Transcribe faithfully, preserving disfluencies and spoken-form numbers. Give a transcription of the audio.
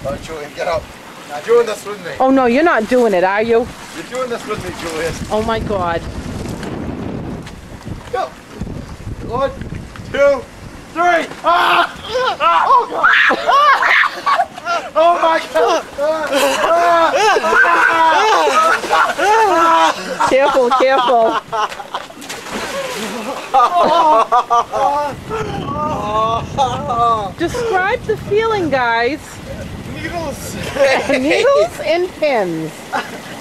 Right, Julian, get up. Now, you're doing this with me. Oh no, you're not doing it, are you? You're doing this with me, Julian. Oh my God. Go. One, two, three. Ah! Ah! Oh God! Ah! Oh my God! Ah! Ah! Careful, careful. Describe the feeling, guys. Needles. Needles and pins.